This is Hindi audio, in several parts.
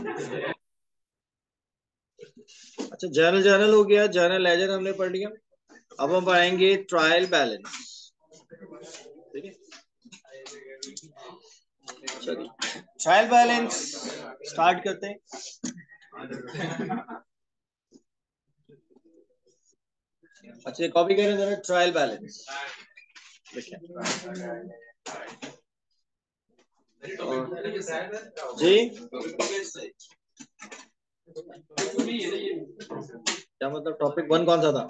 अच्छा, जर्नल जर्नल हो गया, जर्नल लेजर हमने पढ़ लिया। अब हम पढ़ेंगे ट्रायल बैलेंस। ठीक है, चलिए ट्रायल बैलेंस स्टार्ट करते हैं। अच्छा, कॉपी करें जरा, ट्रायल बैलेंस जी। क्या मतलब, टॉपिक 1 कौन सा था?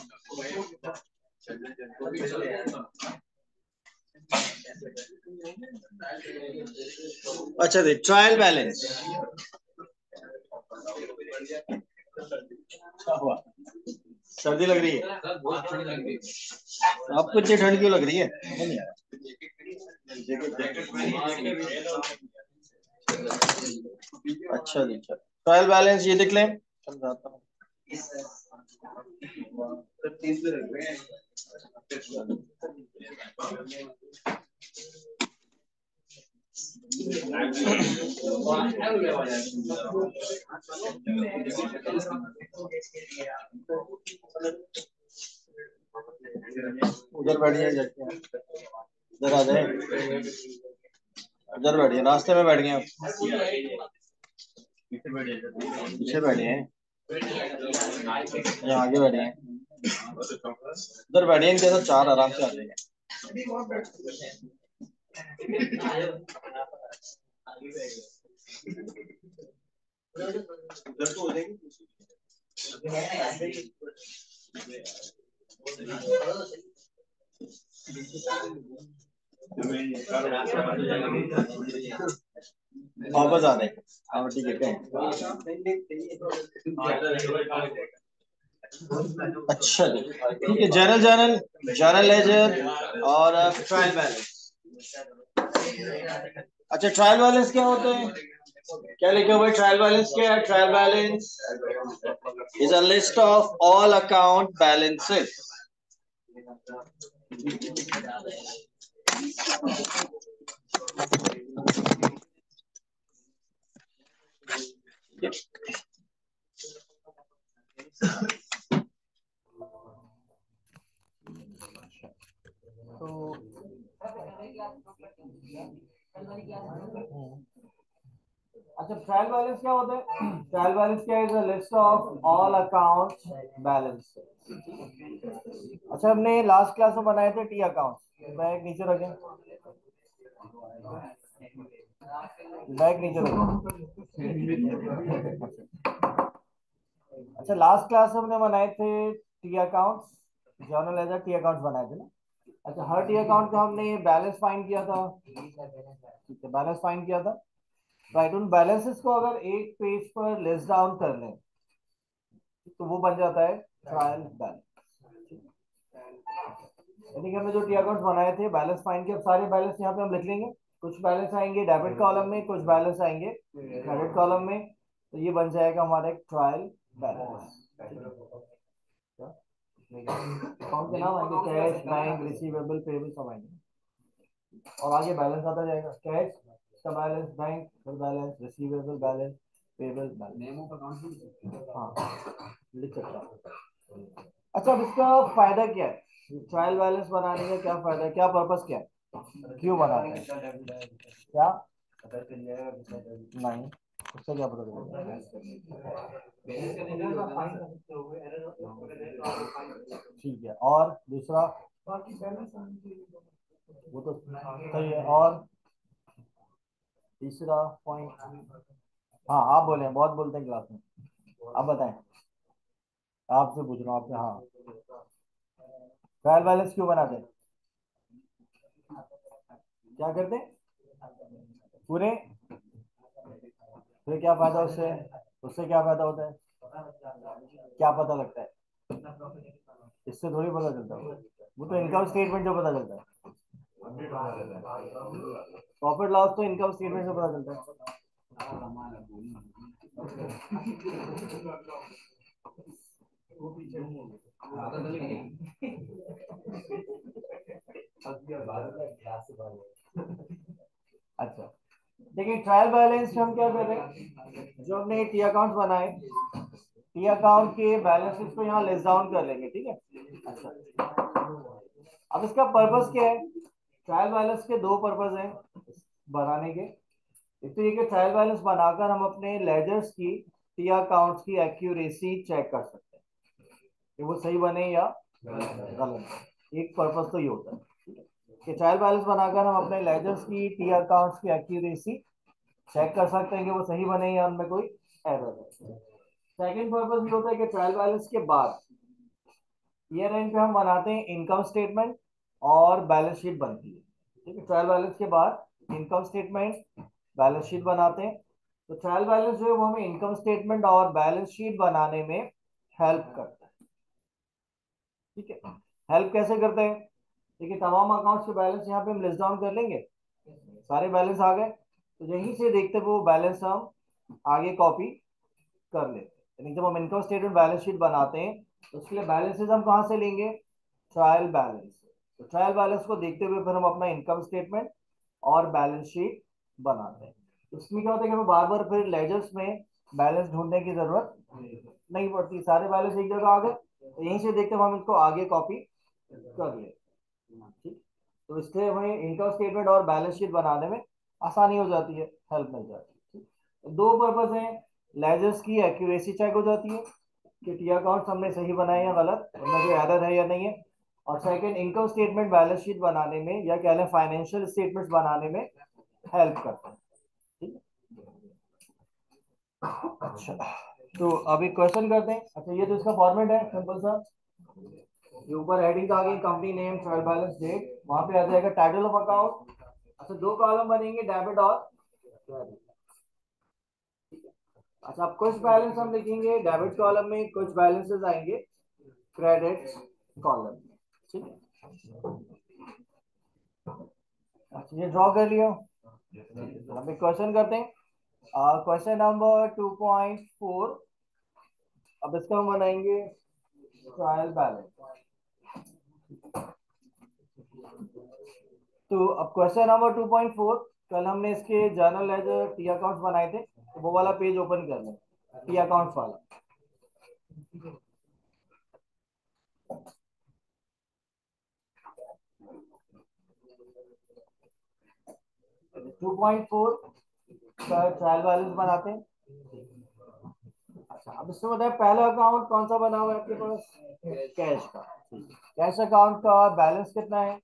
अच्छा, दे ट्रायल बैलेंस। क्या हुआ, सर्दी लग रही है? आपको इतनी ठंड क्यों लग रही है? नहीं यार। अच्छा जी, ट्रायल बैलेंस ये देख लें, समझाता हूँ। उधर बैठिए जाके, इधर आ जाए, उधर बैठिए, रास्ते में बैठ गए आप, पीछे बैठे हैं या आगे बैठे हैं? उधर बैठे, इनके साथ 4 आराम से आ जाएंगे। उधर तो हो जाएंगे। वापस आ रहे हैं। हाँ ठीक है, अच्छा जी, ठीक है। जर्नल जर्नल जर्नल लेजर और ट्रायल बैलेंस। अच्छा, ट्रायल बैलेंस क्या होते हैं? क्या लिखे हुए ट्रायल बैलेंस क्या है? Trial balance is a list of all account balances. तो अच्छा, ट्रायल बैलेंस क्या होता है? ट्रायल बैलेंस क्या है? Is a list of all accounts balance. अच्छा, हमने लास्ट क्लास में बनाए थे टी अकाउंट। बैग नीचे रखें, बैग नीचे रखें। अच्छा, लास्ट क्लास में हमने बनाए थे T accounts, journal ledger T accounts बनाए थे ना। अच्छा, हर टी अकाउंट का हमने बैलेंस फाइंड किया था। ठीक है, बैलेंस फाइंड किया था, राइट। उन बैलेंसेस को अगर एक पेज पर लिस्ट डाउन कर लें तो वो बन जाता है ट्रायल बैलेंस। यानी कि हमने जो टी अकाउंट्स बनाए थे, बैलेंस फाइंड किया, सारे बैलेंस यहाँ पे हम लिख लेंगे। कुछ बैलेंस आएंगे डेबिट कॉलम में, कुछ बैलेंस आएंगे क्रेडिट कॉलम में, तो ये बन जाएगा हमारा एक ट्रायल बैलेंस। अकाउंट के नाम आएंगे, कैश, बैंक, रिसीवेबल, पेबल सब आएंगे, और आगे बैलेंस आता जाएगा। कैश का बैलेंस, बैंक का balance, receivable balance, payable balance. हाँ, लिख सकता हूँ। अच्छा, अब इसका फायदा क्या है? ट्रायल बैलेंस बनाने का क्या फायदा है, क्या पर्पस क्या है, क्यों बनाते हैं? क्या नहीं, उससे क्या पता चलेगा? ठीक है, और दूसरा वो तो सही है, और तीसरा पॉइंट? हाँ, आप बोले, बहुत बोलते हैं क्लास में, आप बताएं, आपसे पूछ रहा हूँ आपसे। हाँ, ट्रायल बैलेंस क्यों बनाते हैं, क्या करते हैं पूरे? फिर क्या फायदा उससे? उससे क्या फायदा होता है, क्या पता लगता है? इससे थोड़ी पता चलता है, वो तो इनकम स्टेटमेंट जो पता चलता है। प्रॉफिट लॉस तो इनकम स्टेटमेंट से पता चलता है। अच्छा, देखिए ट्रायल बैलेंस हम क्या कर रहे हैं, जो हमने टी अकाउंट बनाए, टी अकाउंट के बैलेंसेस को यहाँ लेस डाउन कर लेंगे, ठीक है। अच्छा, अब इसका पर्पस क्या है? ट्रायल बैलेंस के दो पर्पस हैं बनाने के। एक तो ये कि ट्रायल बैलेंस बनाकर हम अपने लेजर्स की, टी अकाउंट्स की एक्यूरेसी चेक कर सकते हैं कि वो सही बने या गलत। एक पर्पस तो ये होता है कि ट्रायल बैलेंस बनाकर हम अपने लेजर्स की, टी अकाउंट्स की एक्यूरेसी चेक कर सकते हैं कि वो सही बने या उनमें कोई एरर है। सेकंड पर्पस ये होता है कि ट्रायल बैलेंस के बाद ईयर एंड पे हम बनाते हैं इनकम स्टेटमेंट और बैलेंस शीट बनती है, ठीक है। ट्रायल बैलेंस के बाद इनकम स्टेटमेंट, बैलेंस शीट बनाते हैं। तो ट्रायल बैलेंस जो है वो हमें इनकम स्टेटमेंट और बैलेंस शीट बनाने में हेल्प करता है, ठीक है। हेल्प कैसे करते हैं? देखिए तमाम अकाउंट्स के बैलेंस यहाँ पे हम लिस्ट डाउन कर लेंगे, सारे बैलेंस आ गए, तो यहीं से देखते हुए वो बैलेंस हम आगे कॉपी कर लेते हैं। यानी जब हम इनकम स्टेटमेंट बैलेंस शीट बनाते हैं तो उसके लिए बैलेंसेस हम कहाँ से लेंगे? Trial balance. तो ट्रायल बैलेंस को देखते हुए फिर हम अपना इनकम स्टेटमेंट और बैलेंस शीट बनाते हैं। उसमें क्या होता है कि हमें बार बार फिर लेजर्स में बैलेंस ढूंढने की जरूरत नहीं पड़ती, सारे बैलेंस एक जगह आ गए, तो यहीं से देखते हुए हम इसको आगे कॉपी कर ले, ठीक। तो इससे हमें इनकम स्टेटमेंट और बैलेंस शीट बनाने में आसानी हो जाती है, हेल्प मिल जाती है, ठीक। दो पर्पज हैं, लेजर्स की एक्यूरेसी चेक हो जाती है कि टी अकाउंट्स हमने सही बनाए या गलत, उनमें कोई एरर है या नहीं है। और second, income statement balance sheet बनाने में या कह लें फाइनेंशियल स्टेटमेंट्स बनाने में हेल्प करते हैं, ठीक है। अच्छा, तो अभी क्वेश्चन करते हैं। अच्छा, ये तो इसका फॉर्मेट है सिंपल सा। ये ऊपर हेडिंग आ गई, company name, trial balance, date, वहां पे आ जाएगा टाइटल ऑफ अकाउंट। अच्छा, दो कॉलम बनेंगे, डेबिट और क्रेडिट। अच्छा, अब कुछ बैलेंस हम लिखेंगे डेबिट कॉलम में, कुछ बैलेंसेस आएंगे क्रेडिट कॉलम में, ठीक है। अच्छा, ये ड्रॉ कर लिया। हम एक क्वेश्चन करते हैं, क्वेश्चन नंबर 2.4। अब इसका हम बनाएंगे ट्रायल बैलेंस। तो अब क्वेश्चन नंबर 2.4, कल हमने इसके जर्नल लेजर टी अकाउंट्स बनाए थे, तो वो वाला पेज ओपन कर लें, टी अकाउंट्स वाला। 2.4 का ट्रायल बैलेंस बनाते हैं। अच्छा, अब इसमें बताए पहला अकाउंट कौन सा बना हुआ है आपके पास? कैश का। कैश अकाउंट का बैलेंस कितना है?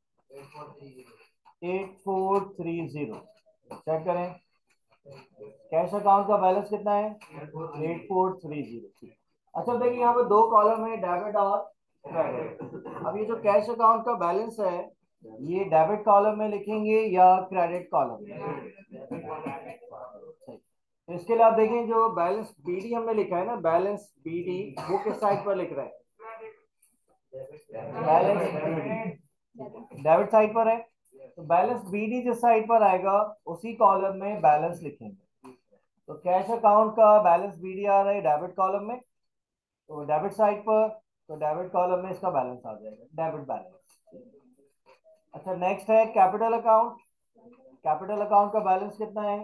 8430। चेक करें, कैश अकाउंट का बैलेंस कितना है? 8430। अच्छा, देखिए यहाँ पे दो कॉलम है, डेबिट और क्रेडिट। अब ये जो कैश अकाउंट का बैलेंस है, ये डेबिट कॉलम में लिखेंगे या क्रेडिट कॉलम में? तो इसके लिए आप देखें, जो बैलेंस बीडी हमने लिखा है ना, बैलेंस बीडी, वो किस साइड पर लिख रहे हैं? बैलेंस बीडी डेबिट साइड पर है, तो बैलेंस बीडी जिस साइड पर आएगा उसी कॉलम में बैलेंस लिखेंगे। तो कैश अकाउंट का बैलेंस बीडी आ रहा है डेबिट कॉलम में, तो डेबिट साइड पर, तो डेबिट कॉलम में इसका बैलेंस आ जाएगा, डेबिट बैलेंस। अच्छा, नेक्स्ट है कैपिटल अकाउंट। कैपिटल अकाउंट का बैलेंस कितना है?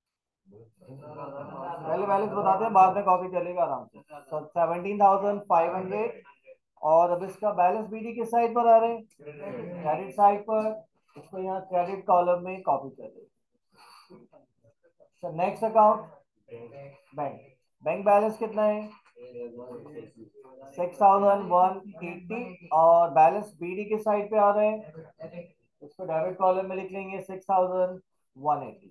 पहले बैलेंस बताते हैं, बाद में कॉपी चलेगा आराम से। 17,500। और अब इसका बैलेंस बीडी किस साइड पर आ रहे हैं? क्रेडिट साइड पर, इसको यहाँ क्रेडिट कॉलम में कॉपी कर दें। Next account bank. Bank balance कितना है? 6,180। और बैलेंस बीडी के साइड पे आ रहे हैं, इसको डेबिट कॉलम में लिख लेंगे 6,180।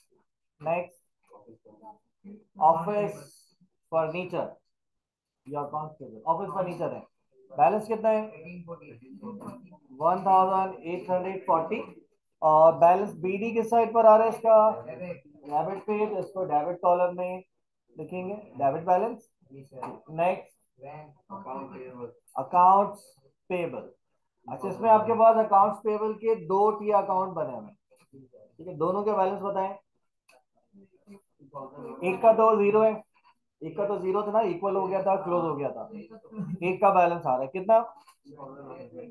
नेक्स्ट, ऑफिस फर्नीचर या अकाउंट, ऑफिस फर्नीचर है, बैलेंस कितना है? 1,840। और बैलेंस बीडी किस साइड पर आ रहा है इसका? डेबिट पे, तो इसको डेबिट कॉलम में लिखेंगे, debit balance. Next, accounts payable. अच्छा, इसमें आपके पास अकाउंट्स पेबल के दो टी अकाउंट बने हुए हैं, ठीक है। दोनों के बैलेंस बताएं। एक का तो जीरो है, एक का तो जीरो था ना, इक्वल हो गया था, क्लोज हो गया था। एक का बैलेंस आ रहा है कितना?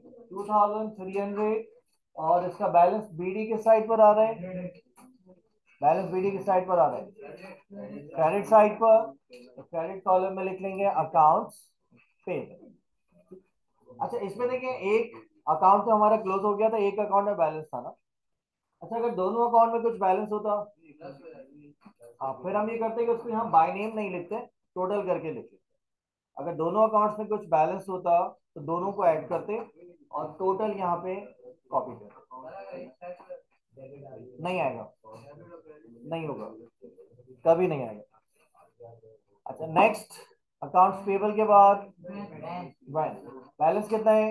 2,300। और इसका बैलेंस बीडी के साइड पर आ रहा है बैलेंस बीडी किस साइड पर आ रहा है? क्रेडिट साइड पर। क्रेडिट कॉलम में लिख लेंगे अकाउंट्स पेबल। अच्छा इसमें देखिए एक अकाउंट तो हमारा क्लोज हो गया था, एक अकाउंट में बैलेंस था ना। अच्छा अगर दोनों अकाउंट में कुछ बैलेंस होता, हाँ फिर हम ये करते हैं कि उसको यहाँ बाय नेम नहीं लिखते, टोटल करके लिखते। अगर दोनों अकाउंट्स में कुछ बैलेंस होता तो दोनों को ऐड करते और टोटल यहाँ पे कॉपी करते। नहीं आएगा, नहीं होगा, कभी नहीं आएगा। अच्छा नेक्स्ट, अकाउंट्स पेबल के बाद बैलेंस कितना है?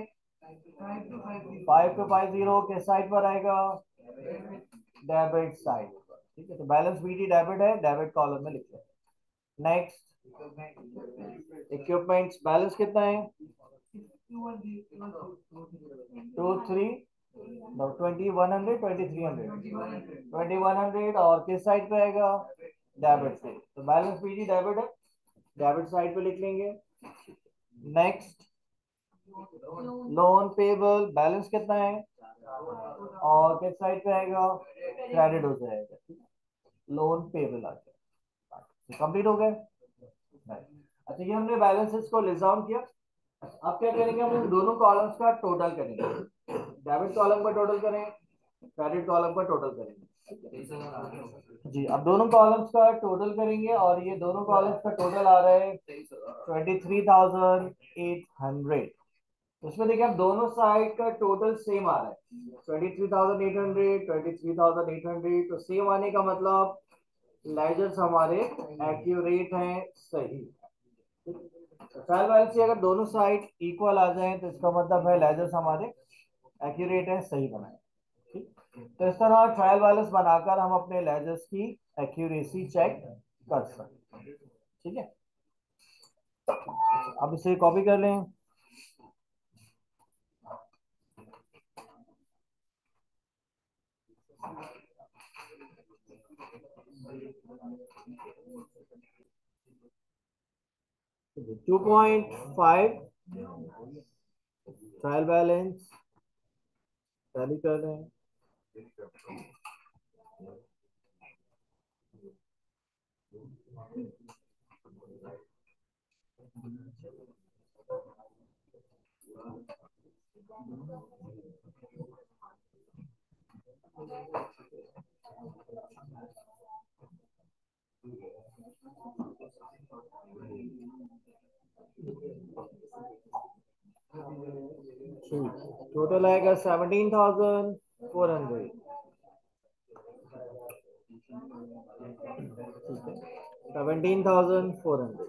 5250 किस साइड पर आएगा? डेबिट साइड पर। ठीक है, तो बैलेंस बीटी डेबिट है, डेबिट कॉलम में लिख लें। नेक्स्ट, इक्विपमेंट्स बैलेंस कितना है? 2100 और किस साइड पे आएगा? डेबिट से, तो बैलेंस बीटी डेबिट है, डेबिट साइड पे लिख लेंगे। नेक्स्ट, लोन पेबल बैलेंस कितना है और किस साइड पे आएगा? क्रेडिट हो जाएगा, लोन पेबल आ जाएगा। कंप्लीट हो गए। अच्छा ये हमने बैलेंसेस को लिस्ट डाउन किया। अब क्या करेंगे, हम इन दोनों कॉलम्स का टोटल करेंगे। डेबिट कॉलम का टोटल करें, क्रेडिट कॉलम का टोटल करेंगे। जी अब दोनों कॉलम्स का टोटल करेंगे और ये दोनों कॉलम्स का टोटल आ रहा है 23,800। उसमें देखिए अब दोनों साइड का टोटल सेम आ रहा है, 23,800, 23,800। तो सेम आने का मतलब लेजर्स हमारे एक्यूरेट हैं, सही। ट्रायल बैलेंस से अगर दोनों साइड इक्वल आ जाए तो इसका मतलब है लेजर्स हमारे एक्यूरेट हैं, सही बनाए। ठीक, तो इस तरह ट्रायल बैलेंस बनाकर हम अपने लेजर्स की एक्यूरेसी चेक कर सकते हैं। ठीक है, अब इसे कॉपी कर लें। 2.5 ट्रायल बैलेंस टैली कर रहे हैं। टोटल आएगा 17,400। 17,400।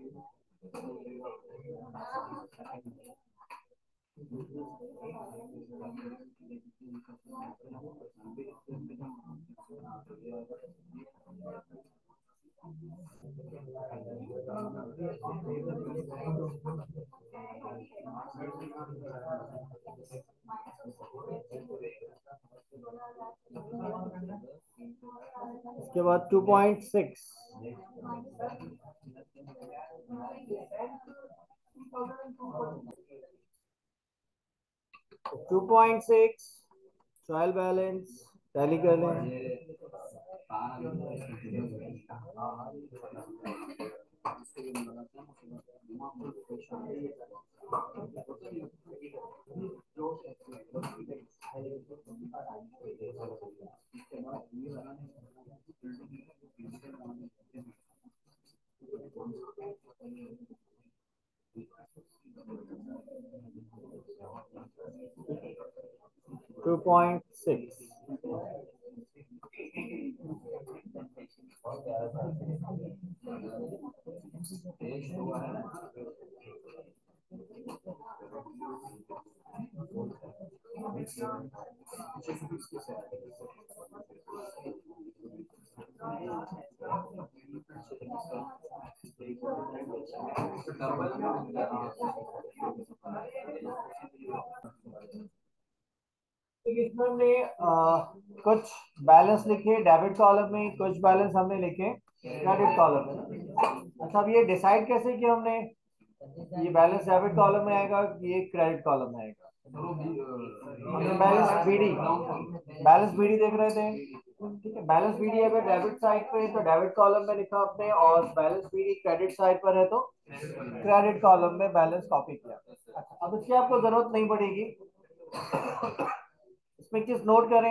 इसके बाद 2.6 2.6 ट्रायल बैलेंस टैली कर लें। टू पॉइंट सिक्स इसमें हमने कुछ बैलेंस लिखे डेबिट कॉलम में, कुछ बैलेंस हमने लिखे क्रेडिट कॉलम में। अच्छा अब ये डिसाइड कैसे किया हमने, ये बैलेंस डेबिट कॉलम में आएगा कि ये क्रेडिट कॉलम में आएगा? हमने बैलेंस बीडी देख रहे थे, ठीक है, बैलेंस बीडी अगर डेबिट साइड पे है तो डेबिट कॉलम में लिखा आपने, और बैलेंस बीडी क्रेडिट साइड पर है तो क्रेडिट कॉलम में बैलेंस कॉपी किया। अच्छा, अब इसकी आपको जरूरत नहीं पड़ेगी। इसमें किस नोट करें,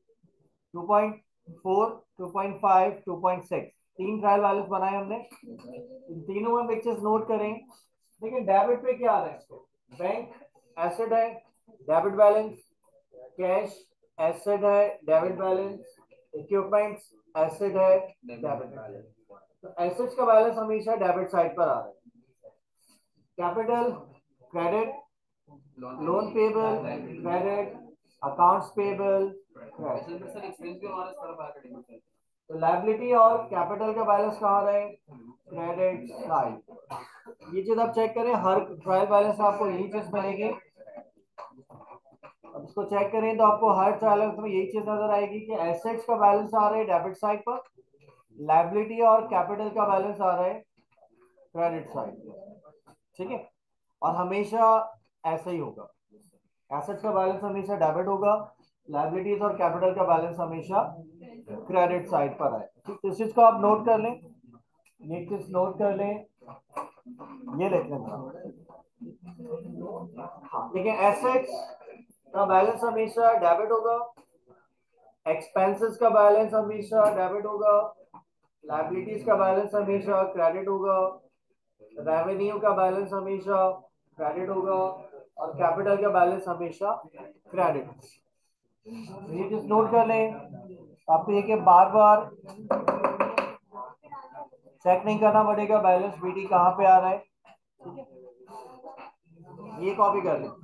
2.4, 2.5, 2.6, तीन ट्रायल बैलेंस बनाए हमने, इन तीनों में पिक्चर्स नोट करें। देखिए डेबिट पे क्या आ रहा है, बैंक एसेट है, डेबिट बैलेंस, कैश एसेट है, डेबिट बैलेंस, इक्विपमेंट्स एसेट है, डेबिट बैलेंस। तो एसेट्स का बैलेंस हमेशा डेबिट साइड पर आ रहा है। Capital credit, loan payable credit, accounts payable credit. तो लायबिलिटी और कैपिटल का बैलेंस कहाँ रहे, क्रेडिट साइड। ये चीज आप चेक करें, हर ट्रायल बैलेंस में आपको यही चीज मिलेगी। अब इसको चेक करें तो आपको हर ट्रायल बैलेंस में यही चीज नजर आएगी कि एसेट्स का बैलेंस आ रहा है डेबिट साइड पर, लायबिलिटी और कैपिटल का बैलेंस आ रहा है क्रेडिट साइड पर। ठीक है, और हमेशा ऐसा ही होगा, एसेट्स का बैलेंस हमेशा डेबिट होगा, लायबिलिटीज और कैपिटल का बैलेंस हमेशा क्रेडिट साइड पर है। ठीक, तो इस चीज को आप नोट कर लें, ये चीज नोट कर लें, ये लिख लें। हाँ, देखिए एसेट्स का बैलेंस हमेशा डेबिट होगा, एक्सपेंसेस का बैलेंस हमेशा डेबिट होगा, लायबिलिटीज का बैलेंस हमेशा क्रेडिट होगा, रेवेन्यू का बैलेंस हमेशा क्रेडिट होगा, और कैपिटल का बैलेंस हमेशा क्रेडिट। ये चीज नोट कर लें। आपको ये कि बार बार चेक नहीं करना पड़ेगा बैलेंस बीटी कहाँ पे आ रहा है। ठीक है, ये कॉपी कर लें।